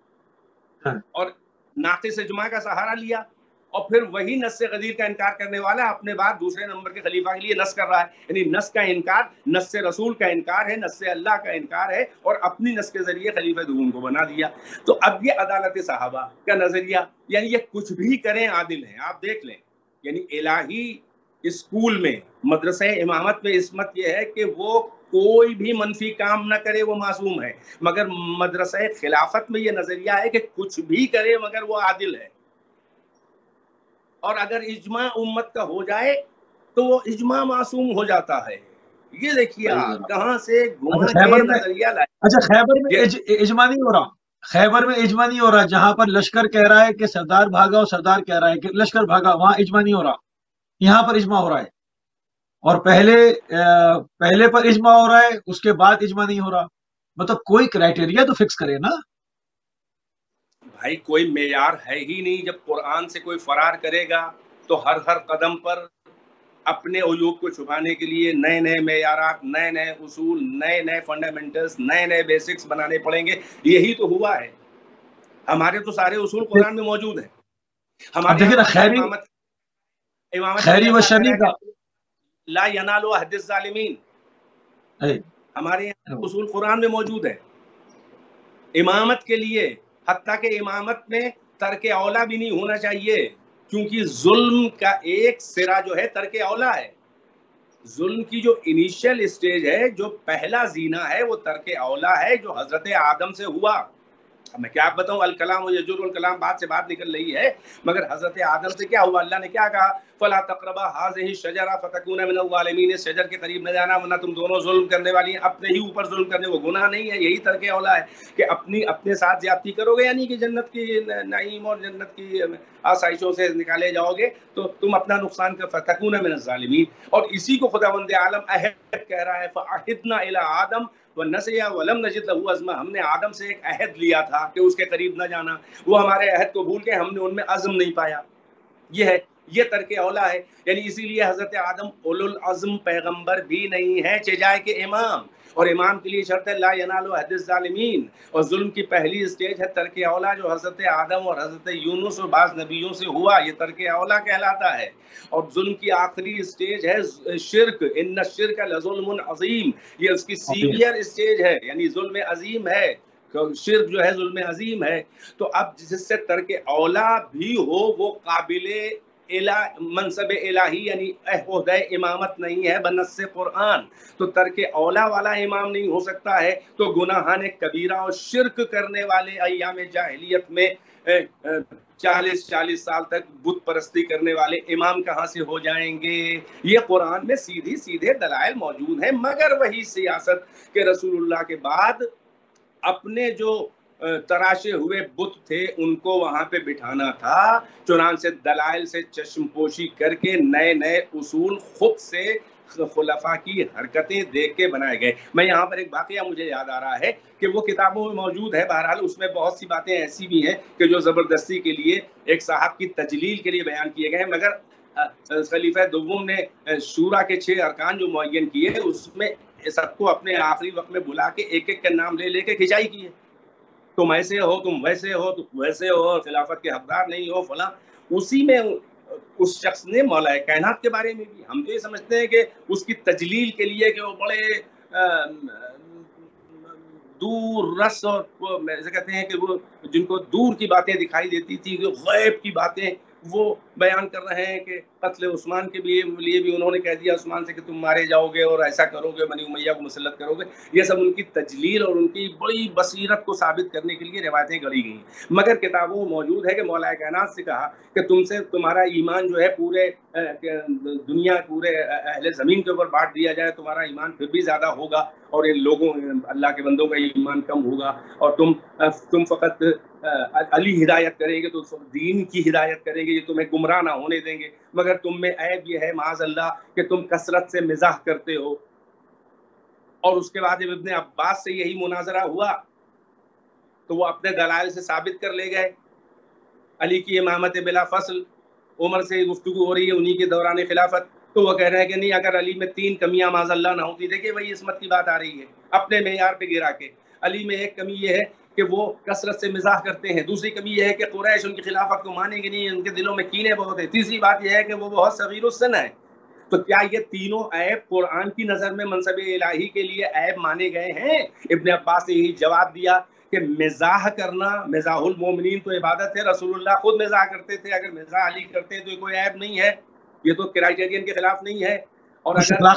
اور ناقص اجماع کا سہارا لیا، اور پھر وہی نص غدیر کا انکار کرنے والا اپنے بعد دوسرے نمبر کے خلیفہ کے لیے نص کر رہا ہے۔ یعنی نص کا انکار نص رسول کا انکار ہے، نص اللہ کا انکار ہے، اور اپنی نص کے ذریعے خلیفہ دوم کو بنا دیا۔ تو اب یہ عدالت صحابہ کا نظریہ، یعنی یہ کچھ بھی کریں عادل ہیں۔ آپ دیکھ لیں، یعنی الہی اسکول میں، مدرسہ امامت میں عصمت یہ ہے کہ وہ کوئی بھی منفی کام نہ کرے، وہ معصوم ہے، مگر مدرسہ خلافت میں یہ نظریہ ہے کہ کچھ بھی کرے مگر وہ عادل ہے، اور اگر اجماع امت کا ہو جائے تو وہ اجماع معصوم ہو جاتا ہے۔ یہ دیکھیے آپ کہاں سے گھما کے نظریہ لائے۔ اچھا، خیبر میں اجماع نہیں ہو رہا، خیبر میں اجماع نہیں ہو رہا، جہاں پر لشکر کہہ رہا ہے کہ سردار بھاگا اور سردار کہہ رہا ہے کہ لشکر بھاگا، وہاں اجماع نہیں ہو رہا، یہاں پر اجماع ہو رہا ہے، اور پہلے پہلے پر اجماع ہو رہا ہے، اس کے بعد اجماع نہیں ہو رہا۔ مطلب کوئی کرائٹیریا تو فکس کرے نا بھائی، کوئی معیار ہے ہی نہیں۔ جب قرآن سے کوئی فرار کرے گا تو ہر ہر قدم پر اپنے عیوب کو چھپانے کے لیے نئے نئے معیارات، نئے نئے اصول، نئے نئے فنڈامنٹلز، نئے نئے بیسکس بنانے پڑیں گے۔ یہی تو ہوا ہے، ہمارے تو سارے اصول قرآن میں موجود ہیں۔ ہمارے امامت خیری و شرعی کا لا ینال عہد الظالمین، ہمارے یہاں اصول قرآن میں موجود ہے امامت کے لیے، حتیٰ کہ امامت میں ترک اولا بھی نہیں ہونا چاہیے، کیونکہ ظلم کا ایک سرا جو ہے ترک اولا ہے۔ ظلم کی جو انیشل اسٹیج ہے، جو پہلا زینہ ہے، وہ ترک اولا ہے، جو حضرت آدم سے ہوا۔ میں کیا بتاؤں، الکلام و یجر الکلام بات سے بات نکل رہی ہے، مگر حضرت آدم سے کیا ہوا؟ اللہ نے کیا کہا؟ فلا تقربا هذه الشجرة فتكونا من الظالمین، اس شجر کے قریب نہ جانا ورنہ تم دونوں ظلم کرنے والی ہیں۔ اپنے ہی اوپر ظلم کرنے وہ گناہ نہیں ہے، یہی ترک اولا ہے کہ اپنی اپنے ساتھ زیادتی کرو گے، یعنی کہ جنت کی نعیم اور جنت کی آسائشوں سے نکالے جاؤ گے تو تم اپنا نقصان کر فتكونا من الظالمین۔ اور اسی کو خداوند عالم عہد کہہ رہا ہے، فعہدنا الی آدم وَنَسِيَ وَلَمْ نَجِدْ لَهُ عَزْمًا، ہم نے آدم سے ایک عہد لیا تھا کہ اس کے قریب نہ جانا، وہ ہمارے عہد کو بھول کے ہم نے ان میں عزم نہیں پایا۔ یہ ہے، یہ ترک اولا ہے۔ یعنی اسی لیے حضرت آدم اولو العزم پیغمبر بھی نہیں ہے، چجائے کے امام، اور امام کے لیے شرط ہے لا ینال عہد الظالمین، اور ظلم کی پہلی اسٹیج ہے ترک اولا، جو حضرت آدم اور حضرت یونس اور بعض نبیوں سے ہوا، یہ ترک اولا کہلاتا ہے۔ اور ظلم کی آخری اسٹیج ہے شرک، ان الشرک لظلم عظیم، یہ اس کی سیویئر اسٹیج ہے، یعنی ظلم عظیم ہے، شرک جو ہے ظلم عظیم ہے۔ تو اب جس سے ترک اولا بھی ہو وہ قابل منصب الہی یعنی عہدہ امامت نہیں ہے بنص قرآن، تو ترک اولا والا امام نہیں ہو سکتا ہے، تو گناہان کبیرہ اور شرک کرنے والے ایام جاہلیت میں چالیس چالیس سال تک بت پرستی کرنے والے امام کہاں سے ہو جائیں گے؟ یہ قرآن میں سیدھی سیدھے دلائل موجود ہیں، مگر وہی سیاست کہ رسول اللہ کے بعد اپنے جو تراشے ہوئے بت تھے ان کو وہاں پہ بٹھانا تھا، چنانچہ دلائل سے چشم پوشی کر کے نئے نئے اصول خود سے خلفاء کی حرکتیں دیکھ کے بنائے گئے۔ میں یہاں پر ایک واقعہ مجھے یاد آ رہا ہے کہ وہ کتابوں میں موجود ہے، بہرحال اس میں بہت سی باتیں ایسی بھی ہیں کہ جو زبردستی کے لیے ایک صاحب کی تجلیل کے لیے بیان کیے گئے ہیں، مگر خلیفہ دوم نے شورا کے چھ ارکان جو معین کیے اس میں سب کو اپنے آخری وقت میں بلا کے ایک ایک کا نام لے لے کے کھچائی کی ہے، تم ایسے ہو، تم ویسے ہو، تم ویسے ہو، خلافت کے حقدار نہیں ہو، فلاں۔ اسی میں اس شخص نے مولا کائنات کے بارے میں بھی، ہم تو یہ سمجھتے ہیں کہ اس کی تجلیل کے لیے کہ وہ بڑے دور رس اور جیسے کہتے ہیں کہ وہ جن کو دور کی باتیں دکھائی دیتی تھی، جو غیب کی باتیں وہ بیان کر رہے ہیں کہ قتل عثمان کے لیے بھی انہوں نے کہہ دیا عثمان سے کہ تم مارے جاؤ گے اور ایسا کرو گے، بنی امیہ کو مسلط کرو گے۔ یہ سب ان کی تجلیل اور ان کی بڑی بصیرت کو ثابت کرنے کے لیے روایتیں گڑھی گئی ہیں، مگر کتابوں میں موجود ہے کہ مولا کائنات سے کہا کہ تم سے تمہارا ایمان جو ہے پورے دنیا پورے اہل زمین کے اوپر بانٹ دیا جائے، تمہارا ایمان پھر بھی زیادہ ہوگا اور ان لوگوں اللہ کے بندوں کا ایمان کم ہوگا، اور تم تم فقط علی ہدایت کریں گے تو دین کی ہدایت کریں گے، یہ تمہیں گمراہ نہ ہونے دیں گے، مگر تم میں عیب یہ ہے معاذ اللہ کہ تم کثرت سے مزاح کرتے ہو۔ اور اس کے بعد جب ابن عباس سے یہی مناظرہ ہوا تو وہ اپنے دلائل سے ثابت کر لے گئے علی کی امامت بلا فصل، عمر سے گفتگو ہو رہی ہے انہی کے دوران خلافت، تو وہ کہہ رہے ہیں کہ نہیں، اگر علی میں تین کمیاں معاذ اللہ نہ ہوتی، دیکھیں وہی عصمت کی بات آ رہی ہے اپنے معیار پہ گرا کے، علی میں ایک کمی یہ ہے کہ وہ کثرت سے مزاح کرتے ہیں، دوسری کمی یہ ہے کہ قریش ان کی خلافت کو مانیں گے نہیں، ان کے دلوں میں کینے بہت ہیں، تیسری بات یہ ہے کہ وہ بہت صغیر السن ہے۔ تو کیا یہ تینوں عیب قرآن کی نظر میں منصب الہی کے لیے عیب مانے گئے ہیں؟ ابن عباس نے یہی جواب دیا کہ مزاح کرنا، مزاح المومنین تو عبادت ہے، رسول اللہ خود مزاح کرتے تھے، اگر مزاح علی کرتے تو کوئی عیب نہیں ہے، یہ تو کرائٹیرین کے خلاف نہیں ہے۔ اور اگر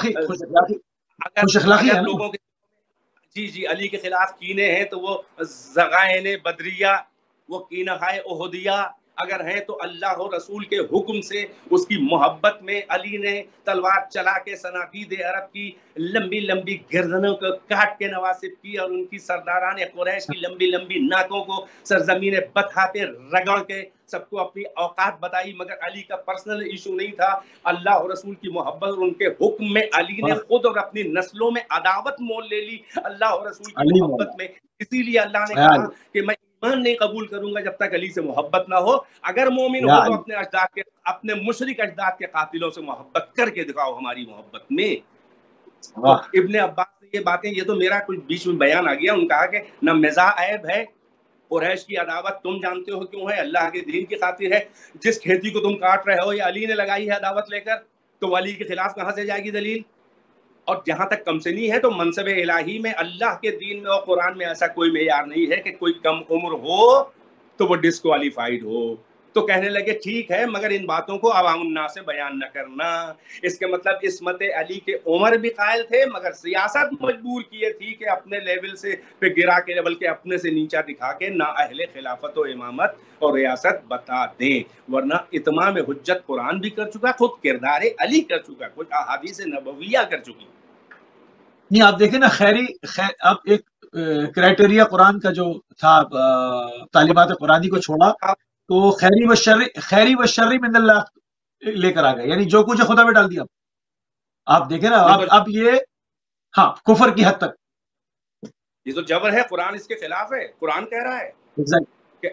اگر لوگوں کے جی جی علی کے خلاف کینے ہیں تو وہ زغائن بدریہ، وہ کینہ ہائے احدیہ اگر ہیں تو اللہ و رسول کے حکم سے اس کی محبت میں علی نے تلوار چلا کے صنادید عرب کی لمبی لمبی گردنوں کو کاٹ کے نواسب کی اور ان کی سرداران قریش کی لمبی لمبی ناکوں کو سرزمین بطحا پہ رگڑ کے سب کو اپنی اوقات بتائی، مگر علی کا پرسنل ایشو نہیں تھا، اللہ اور رسول کی محبت اور ان کے حکم میں علی نے خود اور اپنی نسلوں میں عداوت مول لے لی اللہ اور رسول کی محبت میں، اسی لیے اللہ نے کہا کہ میں ایمان نہیں قبول کروں گا جب تک علی سے محبت نہ ہو، اگر مومن ہو تو اپنے اجداد کے اپنے مشرک اجداد کے قاتلوں سے محبت کر کے دکھاؤ ہماری محبت میں۔ تو ابن عباس نے یہ باتیں، یہ تو میرا کچھ بیچ میں بیان آ گیا، ان کہا کہ نہ مزاح عیب ہے، قریش کی عداوت تم جانتے ہو کیوں ہے، اللہ کے دین کی خاطر ہے، جس کھیتی کو تم کاٹ رہے ہو یہ علی نے لگائی ہے عداوت لے کر، تو علی کے خلاف کہاں سے جائے گی دلیل؟ اور جہاں تک کمسنی ہے تو منصب الہی میں اللہ کے دین میں اور قرآن میں ایسا کوئی معیار نہیں ہے کہ کوئی کم عمر ہو تو وہ ڈسکوالیفائڈ ہو۔ تو کہنے لگے ٹھیک ہے، مگر ان باتوں کو عوام الناس سے بیان نہ کرنا، اس کے مطلب عصمت علی کے عمر بھی قائل تھے، مگر سیاست مجبور کیے تھی کہ اپنے لیول سے پہ گرا کے بلکہ اپنے سے نیچا دکھا کے نہ اہل خلافت و امامت اور ریاست بتا دیں، ورنہ اتمام حجت قرآن بھی کر چکا، خود کردار علی کر چکا، کچھ احادیث نبویہ کر چکی۔ نہیں آپ دیکھیں نا، خیری خیر اب ایک کرائٹیریا قرآن کا جو تھا، تعلیمات قرآنی کو چھوڑا تو خیری و شر خیری و شر من اللہ لے کر آ گئے، یعنی جو کچھ خدا میں ڈال دیا۔ آپ دیکھیں نا اب اب یہ ہاں کفر کی حد تک، یہ تو جبر ہے، قرآن اس کے خلاف ہے، قرآن کہہ رہا ہے کہ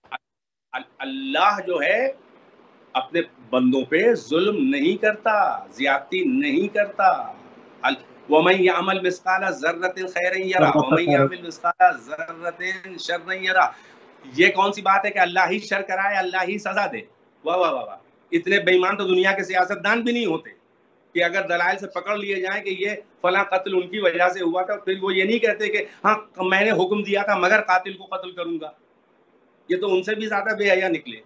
اللہ جو ہے اپنے بندوں پہ ظلم نہیں کرتا، زیادتی نہیں کرتا، وَمَن يَعْمَلْ مِثْقَالَ ذَرَّةٍ خَيْرًا يَرَهُ وَمَن يَعْمَلْ مِثْقَالَ ذَرَّةٍ شَرًّا يَرَهُ۔ یہ کون سی بات ہے کہ اللہ ہی شر کرائے، اللہ ہی سزا دے؟ واہ واہ واہ واہ، اتنے بے ایمان تو دنیا کے سیاستدان بھی نہیں ہوتے کہ اگر دلائل سے پکڑ لیے جائیں کہ یہ فلاں قتل ان کی وجہ سے ہوا تھا، پھر وہ یہ نہیں کہتے کہ ہاں میں نے حکم دیا تھا مگر قاتل کو قتل کروں گا۔ یہ تو ان سے بھی زیادہ بے حیا نکلے۔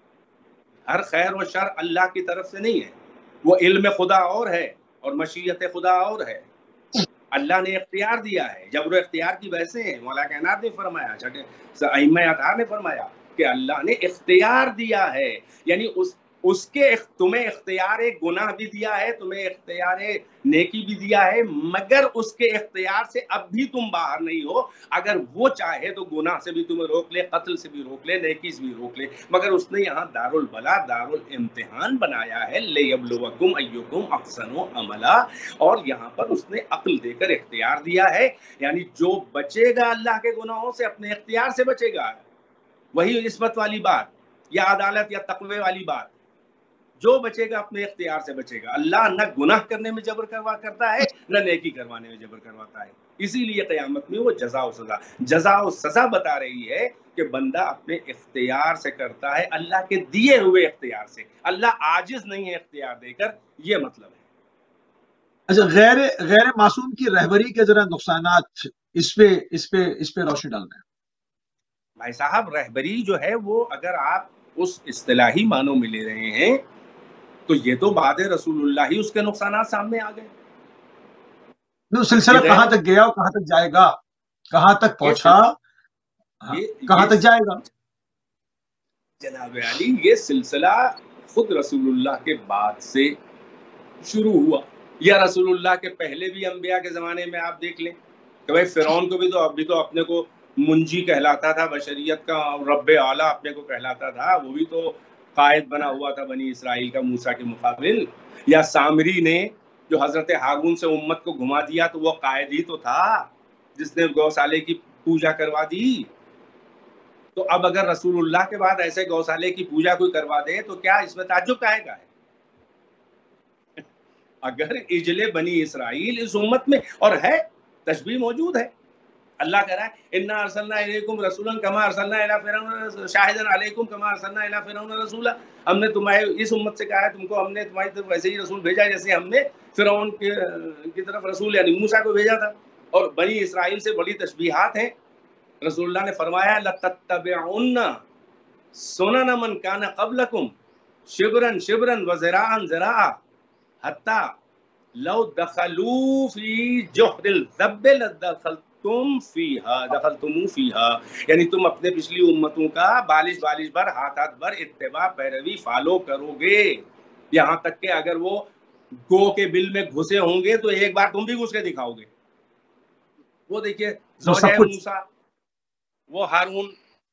ہر خیر و شر اللہ کی طرف سے نہیں ہے، وہ علم خدا اور ہے اور مشیت خدا اور ہے، اللہ نے اختیار دیا ہے، جبر و اختیار کی بحثیں ہیں، مولا کائنات نے فرمایا، چھٹے ائمہ اطہار نے فرمایا کہ اللہ نے اختیار دیا ہے، یعنی اس اس کے تمہیں اختیار گناہ بھی دیا ہے، تمہیں اختیار نیکی بھی دیا ہے، مگر اس کے اختیار سے اب بھی تم باہر نہیں ہو. اگر وہ چاہے تو گناہ سے بھی تمہیں روک لے، قتل سے بھی روک لے، نیکی سے بھی روک لے، مگر اس نے یہاں دار البلا، دار الامتحان بنایا ہے. لیبلوکم ایکم احسن عملا، اور یہاں پر اس نے عقل دے کر اختیار دیا ہے. یعنی جو بچے گا اللہ کے گناہوں سے اپنے اختیار سے بچے گا، وہی عصمت والی بات یا عدالت یا تقوی والی بات، جو بچے گا اپنے اختیار سے بچے گا. اللہ نہ گناہ کرنے میں جبر کروا کرتا ہے، نہ نیکی کروانے میں جبر کرواتا ہے. اسی لیے قیامت میں وہ جزا و سزا جزا و سزا بتا رہی ہے کہ بندہ اپنے اختیار سے کرتا ہے، اللہ کے دیے ہوئے اختیار سے. اللہ عاجز نہیں ہے اختیار دے کر، یہ مطلب ہے. اچھا، غیر غیر معصوم کی رہبری کے ذرا نقصانات اس پہ اس پہ اس پہ روشنی ڈالنا ہے. بھائی صاحب، رہبری جو ہے وہ اگر آپ اس اصطلاحی معنوں میں لے رہے ہیں تو یہ تو بعد رسول اللہ ہی اس کے نقصانات سامنے آ گئے. سلسلہ کہاں تک گیا اور کہاں تک جائے گا، کہاں تک پہنچا، کہاں تک جائے گا. جناب علی، یہ سلسلہ خود رسول اللہ کے بعد سے شروع ہوا، یا رسول اللہ کے پہلے بھی انبیاء کے زمانے میں آپ دیکھ لیں کہ بھائی فرعون کو بھی تو ابھی تو اپنے کو منجی کہلاتا تھا، بشریت کا رب اعلیٰ اپنے کو کہلاتا تھا، وہ بھی تو قائد بنا ہوا تھا بنی اسرائیل کا موسیٰ کے مقابل. یا سامری نے جو حضرت ہارون سے امت کو گھما دیا تو وہ قائد ہی تو تھا جس نے گوسالے کی پوجا کروا دی. تو اب اگر رسول اللہ کے بعد ایسے گوسالے کی پوجا کوئی کروا دے تو کیا اس میں تعجب کا ہے؟ اگر اجلے بنی اسرائیل اس امت میں، اور ہے تشبیہ موجود ہے، اللہ کہہ رہا ہے انا ارسلنا الیکم رسولا کما ارسلنا الی فرعون شاہدا علیکم کما ارسلنا الی فرعون رسولا. ہم نے تمہیں اس امت سے کہا ہے، تم کو ہم نے تمہاری طرف ویسے ہی رسول بھیجا جیسے ہم نے فرعون کی طرف رسول یعنی موسیٰ کو بھیجا تھا. اور بنی اسرائیل سے بڑی تشبیہات ہیں. رسول اللہ نے فرمایا لتتبعن سنن من کان قبلکم شبرا شبرا وذراعا ذراعا حتی لو دخلوا فی جحر الذب لدخلتم فیہا دخلتم فیہا. یعنی تم اپنے پچھلی امتوں کا بالش بالش بھر، ہاتھ ہاتھ بھر اتباع پیروی فالو کرو گے، یہاں تک کہ اگر وہ گو کے بل میں گھسے ہوں گے تو ایک بار تم بھی گھس کے دکھاؤ گے. وہ دیکھیے زوجہ موسیٰ، وہ ہارون.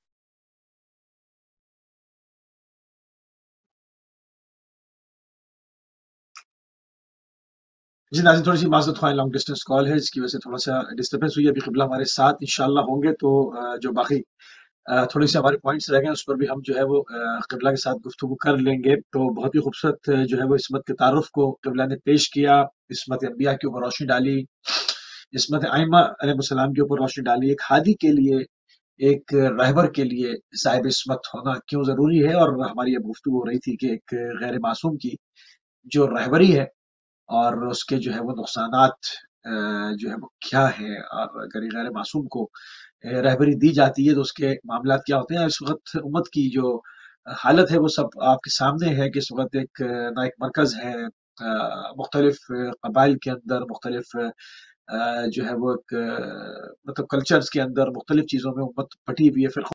جی ناظرین، تھوڑی سی معذرت خواہ، لانگ ڈسٹینس کال ہے جس کی وجہ سے تھوڑا سا ڈسٹربینس ہوئی. ابھی قبلہ ہمارے ساتھ انشاءاللہ ہوں گے تو جو باقی تھوڑی سی ہمارے پوائنٹس رہ گئے اس پر بھی ہم جو ہے وہ قبلہ کے ساتھ گفتگو کر لیں گے. تو بہت ہی خوبصورت جو ہے وہ عصمت کے تعارف کو قبلہ نے پیش کیا، عصمت انبیاء کے اوپر روشنی ڈالی، عصمت ائمہ علیہ السلام کے اوپر روشنی ڈالی. ایک ہادی کے لیے، ایک رہبر کے لیے صاحب عصمت ہونا کیوں ضروری ہے. اور ہماری اب گفتگو ہو رہی تھی کہ ایک غیر معصوم کی جو رہبری ہے اور اس کے جو ہے وہ نقصانات جو ہے وہ کیا ہے، اور اگر غیر معصوم کو رہبری دی جاتی ہے تو اس کے معاملات کیا ہوتے ہیں. اس وقت امت کی جو حالت ہے وہ سب آپ کے سامنے ہے کہ اس وقت ایک نہ ایک مرکز ہے، مختلف قبائل کے اندر، مختلف جو ہے وہ ایک مطلب کلچرز کے اندر، مختلف چیزوں میں امت پٹی ہوئی ہے. پھر